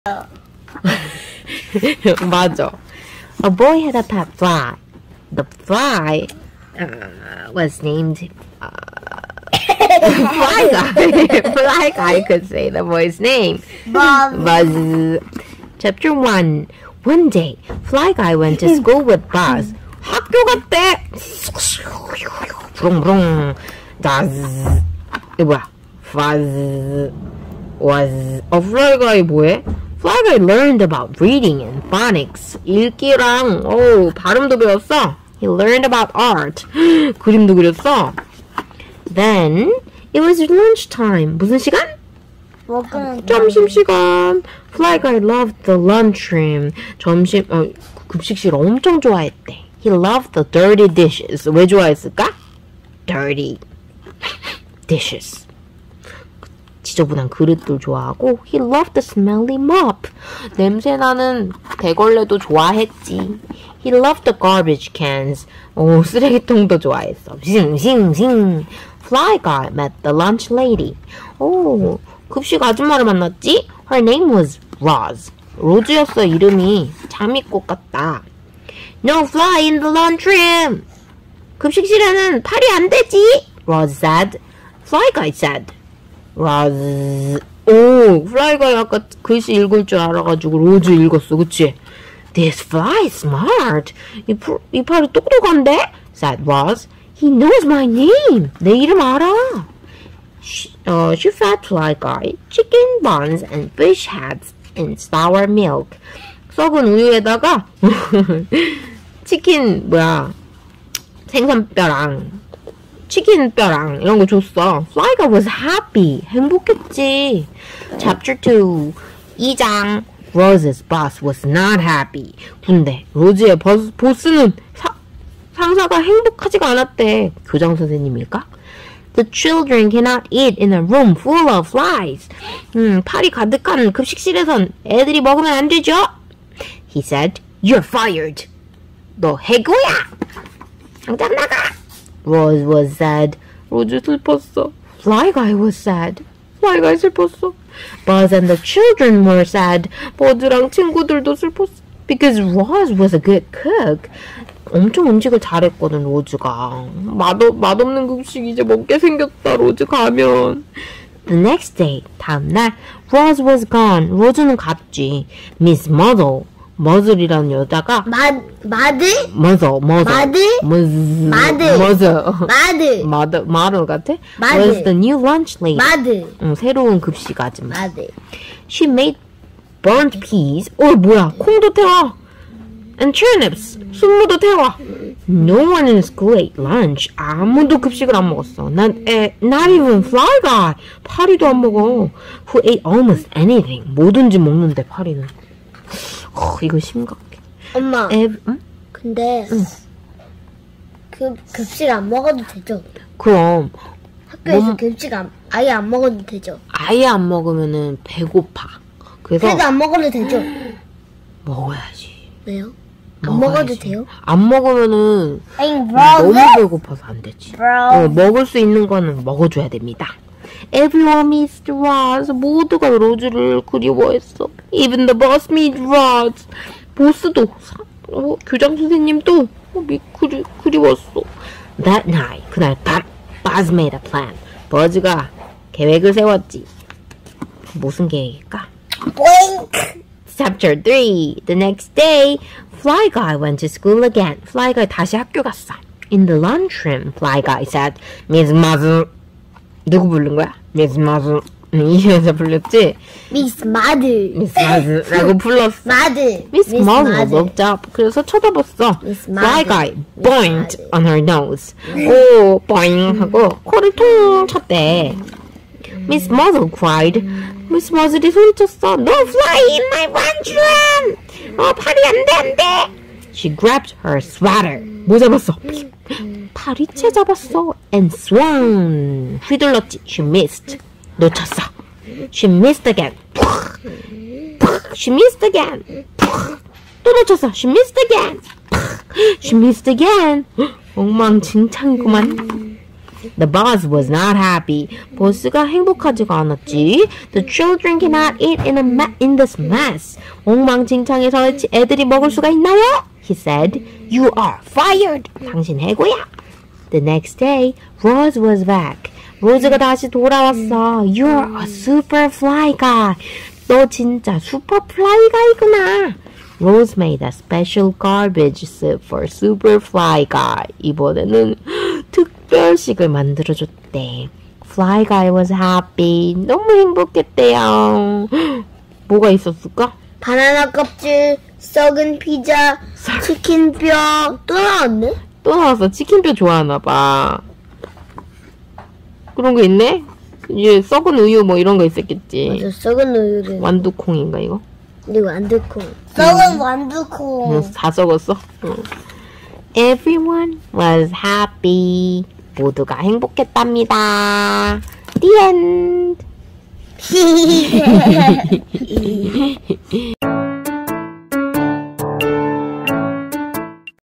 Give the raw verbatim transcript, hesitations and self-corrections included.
맞아. A boy had a pet fly. The fly uh, was named uh, Fly Guy. Fly Guy could say the boy's name. Buzz. Chapter one. One day, Fly Guy went to school with Buzz. 학교 갔대. 부릉부릉. Buzz. 이거 뭐야? Buzz was. 어, Fly Guy 뭐해? Fly Guy learned about reading and phonics. 읽기랑 오 발음도 배웠어. He learned about art. 그림도 그렸어. Then it was lunchtime. 무슨 시간? 점심시간. Fly Guy loved the lunchroom. 점심 어, 급식실 엄청 좋아했대. He loved the dirty dishes. 왜 좋아했을까? Dirty dishes. 지저분한 그릇들 좋아하고 He loved the smelly mop. 냄새나는 대걸레도 좋아했지. He loved the garbage cans. 오, 쓰레기통도 좋아했어. 싱싱싱. Fly Guy met the lunch lady. 오, 급식 아줌마를 만났지? Her name was Roz. 로즈였어, 이름이. 장미꽃 같다. No fly in the lunchroom. 급식실에는 팔이 안 되지. Roz said. Fly Guy said. Roz. 오, Fly Guy 아까 글씨 읽을 줄 알아가지고 로즈 읽었어, 그치? This fly is smart. 이, 이 팔이 똑똑한데? said Roz. He knows my name. 내 이름 알아. She, uh, she fed Fly Guy chicken buns and fish heads in sour milk. 썩은 우유에다가 치킨 뭐야 생선뼈랑 치킨뼈랑 이런 거 줬어. Fly Guy was happy. 행복했지. Chapter two. 이 장. Rose's boss was not happy. 근데 로즈의 버스, 보스는 사, 상사가 행복하지가 않았대. 교장 선생님일까? The children cannot eat in a room full of flies. 음, 팔이 가득한 급식실에선 애들이 먹으면 안 되죠? He said, You're fired. 너 해고야. 당장 나가. Rose was sad. 로즈 슬펐어. Fly Guy was sad. Fly Guy 슬펐어. Buzz and the children were sad. 버즈랑 친구들도 슬펐어. Because Rose was a good cook. 엄청 음식을 잘했거든, 로즈가. 맛없, 맛없는 급식 이제 먹게 생겼다, 로즈 가면. The next day, 다음날, Rose was gone. 로즈는 갔지. Miss Muzzle, 머즐이라는 여자가 마, 마드? 머저, 머저. 마드? 머즈. 마드. 머저. 마드. 마드, 마드 같아? 마드. Was the new lunch lady. 마드. 응, 새로운 급식 아줌마. 마드. She made burnt peas. 어, 뭐야, 콩도 태워. And turnips. 순무도 태워. No one in school ate lunch. 아무도 급식을 안 먹었어. 난, 에, not even Fly Guy. 파리도 안 먹어. Who ate almost anything. 뭐든지 먹는데, 파리는. 어, 이거 심각해. 엄마. 에, 응? 근데 응. 그 급식 안 먹어도 되죠? 그럼 학교에서 뭐, 급식 안, 아예 안 먹어도 되죠? 아예 안 먹으면은 배고파. 그래서 그래도 안 먹어도 되죠? 먹어야지. 왜요? 안 먹어야지. 먹어도 돼요? 안 먹으면은 아니, 너무 배고파서 안 되지. Bro. 어, 먹을 수 있는 거는 먹어줘야 됩니다. Everyone missed Roz. 모두가 로즈를 그리워했어. Even the boss missed Roz. 보스도, 어, 교장 선생님도 어, 미, 그리, 그리웠어. That night, 그날 밤, Buzz made a plan. 버즈가 계획을 세웠지. 무슨 계획일까? Boink! Chapter three. The next day, Fly Guy went to school again. Fly Guy 다시 학교 갔어. In the lunchroom, Fly Guy said, Miss Muzzle. 누구 부른 거야? Miss Muzzle. 이 여자 불렀지? Miss 마드. Miss Muzzle라고 불렀어. 마드. Miss Muzzle looked up. 그래서 쳐다봤어. Miss Fly Muzzle. Guy boinked Miss on her nose. 오, boing 하고 코를 통 쳤대. Miss Muzzle cried. Miss Muzzle이 소리쳤어. No fly in my lunchroom. 어, 팔이 안 돼, 안 돼. She grabbed her sweater. 뭐 잡았어? 파리채 잡았어. And swung. 휘둘렀지. She missed. 놓쳤어. She missed again. She missed again. 또 놓쳤어. She missed again. She missed again. 엉망진창이구만. The boss was not happy. 보스가 행복하지가 않았지. The children cannot eat in, a ma- in this mess. 엉망진창에서 애들이 먹을 수가 있나요? He said, You are fired. 당신 해고야. The next day, Rose was back. 로즈가 다시 돌아왔어. You're a super fly guy. 너 진짜 슈퍼 플라이 가이구나. Rose made a special garbage soup for super fly guy. 이번에는 특별식을 만들어줬대. Fly guy was happy. 너무 행복했대요. 뭐가 있었을까? 바나나 껍질, 썩은 피자, 치킨뼈 또 나왔네? 또 나왔어. 치킨뼈 좋아하나봐. 그런 거 있네? 이제 썩은 우유 뭐 이런 거 있었겠지. 맞아, 썩은 우유를. 완두콩인가 이거? 그리고 완두콩. 썩은 완두콩. 응, 다 썩었어? 응. Everyone was happy. 모두가 행복했답니다. The end.